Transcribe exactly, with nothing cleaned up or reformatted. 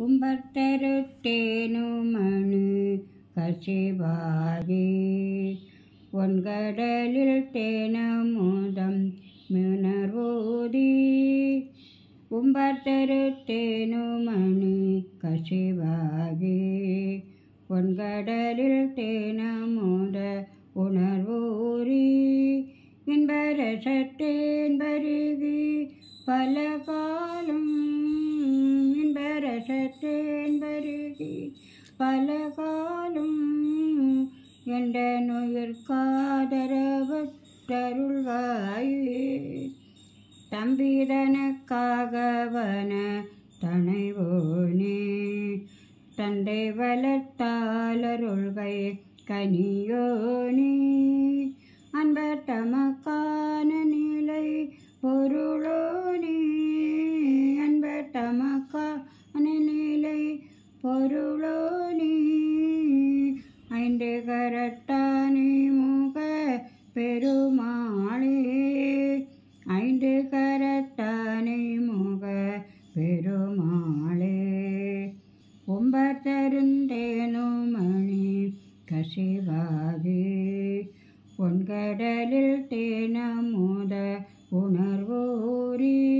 உம்பர்த்தருத்தேனுமணு கசிவாகி ஒன்கடலில் தேனமுதம் மிணர்வூதி உம்பர்த்தருத்தேனுமணி கசிவாகி ஒன்கடலில் தேனமுத உணர்வூரி இன்பரசத்தேன் பருகி பல காலம் இன்பரசத்தேன் பருகி பல காலம் என்ற நுயிர்காதரவற்றருள்வாயே தம்பிதனக்காகவன தனைவோனே தந்தை வளர்த்தாளருள்கை கனியோனே அன்பர் தமக்கான நிலை பொருளோனே அன்பர் தமக்கான நிலை பொருளோனே ஐந்து கரத்தானே முக பெருமாளே ஐந்து கரத்தானே முக பெருமாளே உம்பர்த்தருந்தேனுமணி கசிவாகி பொன்கடலில் தேனமுத உணர்வூரி